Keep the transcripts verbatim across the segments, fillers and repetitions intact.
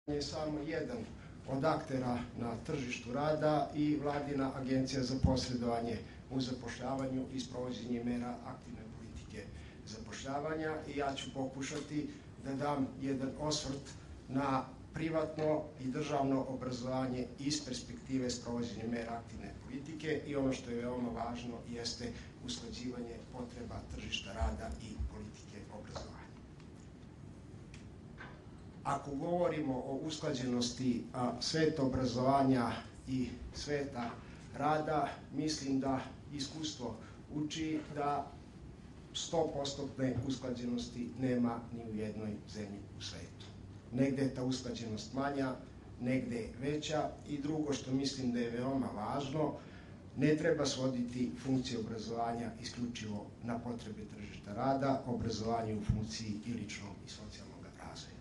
je samo jedan od aktera na tržištu rada i Vladina agencija za posredovanje u zapošljavanju i sprovođenje mera aktivne politike zapošljavanja. I ja ću pokušati da dam jedan osvrt na privatno i državno obrazovanje iz perspektive sprovođenja mera aktivne politike i ono što je veoma važno jeste usklađivanje potreba tržišta rada i politike obrazovanja. Ako govorimo o usklađenosti sveta obrazovanja i sveta rada, mislim da iskustvo uči da sto posto usklađenosti nema ni u jednoj zemlji u svetu. Negde je ta usklađenost manja, negde je veća i drugo što mislim da je veoma važno, ne treba svoditi funkcije obrazovanja isključivo na potrebe tržišta rada, obrazovanje u funkciji i ličnog i socijalnog razvoja.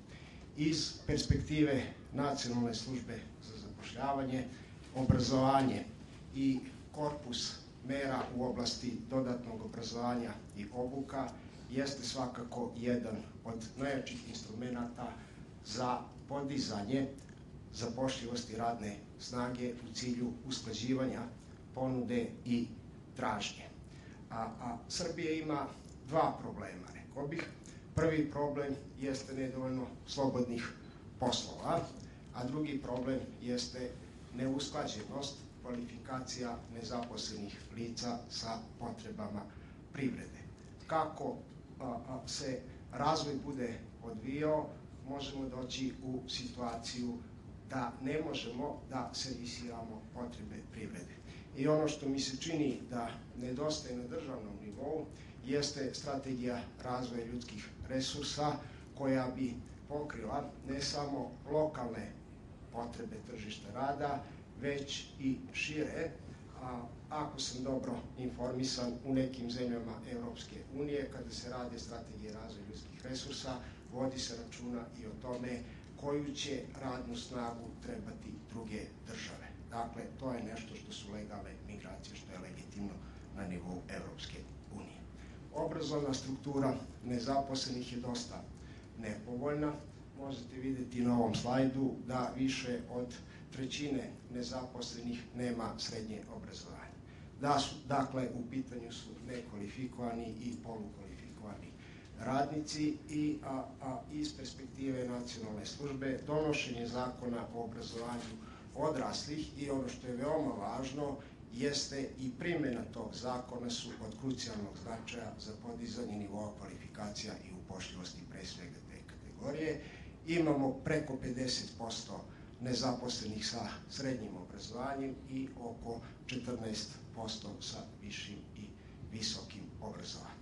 Iz perspektive Nacionalne službe za zapošljavanje, obrazovanje i korpus mera u oblasti dodatnog obrazovanja i obuka jeste svakako jedan od najjačih instrumenta za podizanje zapošljivosti radne snage u cilju usklađivanja ponude i tražnje. A, a Srbija ima dva problema, rekao bih. Prvi problem jeste nedovoljno slobodnih poslova, a drugi problem jeste neusklađenost kvalifikacija nezaposlenih lica sa potrebama privrede. Kako a, a, se razvoj bude odvijao, možemo doći u situaciju da ne možemo da servisiramo potrebe privrede. I ono što mi se čini da nedostaje na državnom nivou jeste strategija razvoja ljudskih resursa koja bi pokrila ne samo lokalne potrebe tržišta rada, već i šire. A, ako sam dobro informisan, u nekim zemljama Evropske unije, kada se rade strategije razvoja ljudskih resursa, vodi se računa i o tome koju će radnu snagu trebati druge države. Dakle, to je nešto što su legalne migracije, što je legitimno na nivou Evropske unije. Obrazovna struktura nezaposlenih je dosta nepovoljna. Možete vidjeti na ovom slajdu da više od trećine nezaposlenih nema srednje obrazovanje. Da su, dakle, u pitanju su nekvalifikovani i polukvalifikovani radnici i a, a, iz perspektive Nacionalne službe donošenje zakona o obrazovanju odraslih i ono što je veoma važno jeste i primjena tog zakona su od krucijalnog značaja za podizanje nivoa kvalifikacija i upošljivosti pre svega te kategorije. Imamo preko pedeset posto nezaposlenih sa srednjim obrazovanjem i oko četrnaest posto sa višim i visokim obrazovanjem.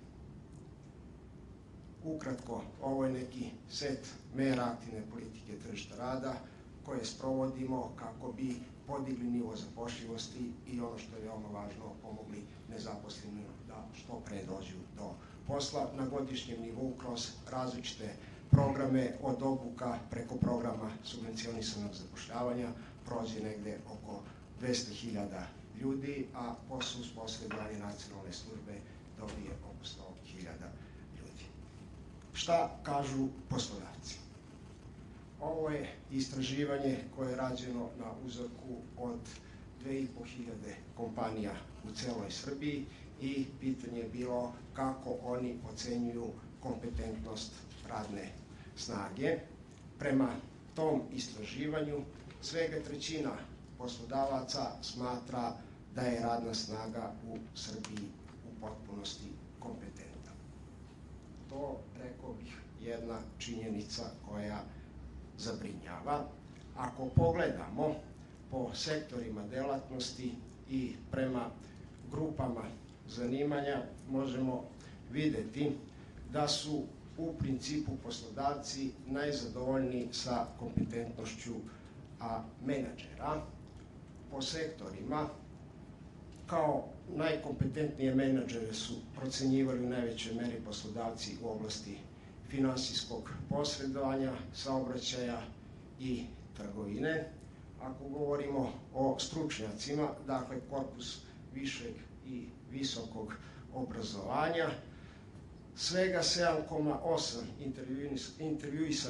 Ukratko, ovo je neki set mera aktivne politike tržišta rada koje sprovodimo kako bi podigli nivo zapošljivosti i ono što je veoma važno, pomogli nezaposlenima da što pre dođu do posla na godišnjem nivou kroz različite programe od obuka preko programa subvencionisanog zapošljavanja prođe negde oko dvesta hiljada ljudi, a posle uz posredovanje Nacionalne službe dobije oko sto hiljada ljudi. Šta kažu poslodavci? Ovo je istraživanje koje je rađeno na uzorku od dve i po hiljade kompanija u celoj Srbiji i pitanje je bilo kako oni ocenjuju kompetentnost radne snage. Prema tom istraživanju svega trećina poslodavaca smatra da je radna snaga u Srbiji u potpunosti kompetentna. To, rekao bih, jedna činjenica koja zabrinjava. Ako pogledamo po sektorima delatnosti i prema grupama zanimanja, možemo videti da su u principu poslodavci najzadovoljniji sa kompetentnošću a, menadžera. Po sektorima, kao najkompetentnije menadžere su procenjivali u najvećoj meri poslodavci u oblasti finansijskog posredovanja, saobraćaja i trgovine. Ako govorimo o stručnjacima, dakle korpus višeg i visokog obrazovanja, svega sedam zarez osam intervjuisanih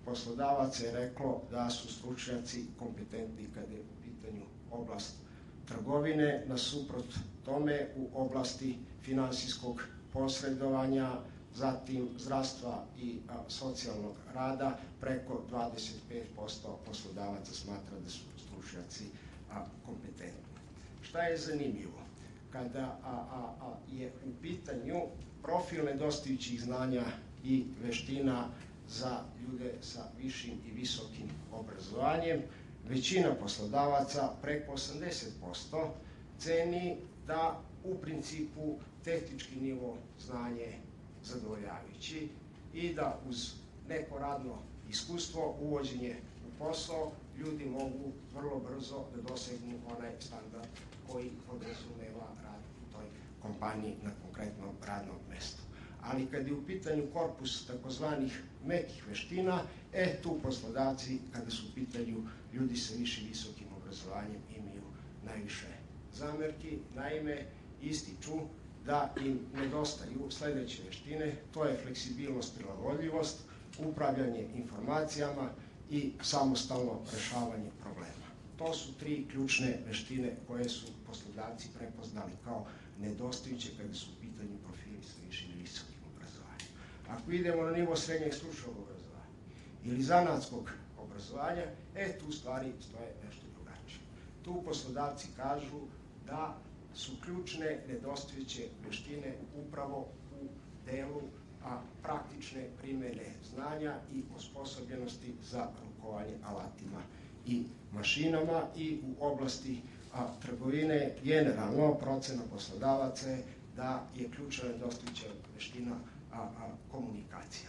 poslodavaca je reklo da su stručnjaci kompetentni kada je u pitanju oblast trgovine, nasuprot tome u oblasti finansijskog posredovanja, zatim zdravstva i a, socijalnog rada, preko dvadeset pet posto poslodavaca smatra da su stručnjaci a, kompetentni. Šta je zanimljivo? Kada a, a, a, je u pitanju profil nedostajućih znanja i veština za ljude sa višim i visokim obrazovanjem, većina poslodavaca, preko osamdeset posto, ceni da u principu tehnički nivo znanja je zadovoljavajući i da uz neko radno iskustvo, uvođenje u posao, ljudi mogu vrlo brzo da dosegnu onaj standard koji podrazumeva rad u toj kompaniji na konkretnom radnom mestu. Ali kad je u pitanju korpus takozvanih mekih veština, e tu poslodavci, kada su u pitanju ljudi sa višim visokim obrazovanjem, imaju najviše zamerki. Naime, ističu da im nedostaju sledeće veštine, to je fleksibilnost, prilagodljivost, upravljanje informacijama i samostalno rešavanje problema. To su tri ključne veštine koje su poslodavci prepoznali kao nedostajuće kada su u pitanju profili sa višim i visokim obrazovanjem. Ako idemo na nivo srednjeg stručnog obrazovanja ili zanatskog obrazovanja, e tu stvari stoje nešto drugačije. Tu poslodavci kažu da su ključne nedostajuće veštine upravo u delu a, praktične primene znanja i osposobljenosti za rukovanje alatima i mašinama i u oblasti a, trgovine generalno procena poslodavaca je da je ključna nedostajuća veština a, a, komunikacija.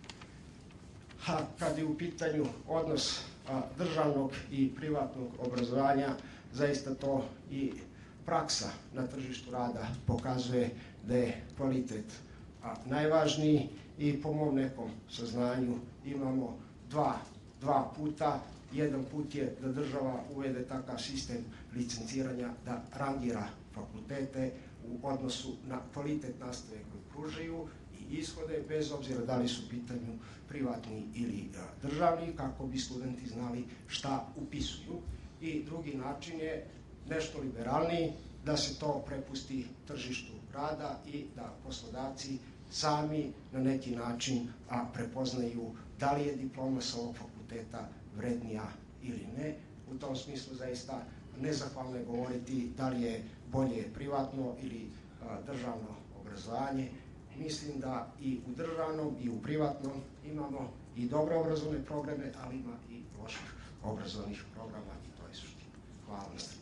A, kad je u pitanju odnos a, državnog i privatnog obrazovanja, zaista to i praksa na tržištu rada pokazuje da je kvalitet a, najvažniji i po mom nekom saznanju imamo dva, dva puta. Jedan put je da država uvede takav sistem licenciranja da rangira fakultete u odnosu na kvalitet nastave koju pružaju i ishode, bez obzira da li su u pitanju privatni ili a, državni, kako bi studenti znali šta upisuju. I drugi način je nešto liberalniji, da se to prepusti tržištu rada i da poslodavci sami na neki način a, prepoznaju da li je diploma sa ovog fakulteta vrednija ili ne. U tom smislu zaista nezahvalno je govoriti da li je bolje privatno ili a, državno obrazovanje. Mislim da i u državnom i u privatnom imamo i dobro obrazovne programe, ali ima i loših obrazovnih programa i to je suština. Hvala.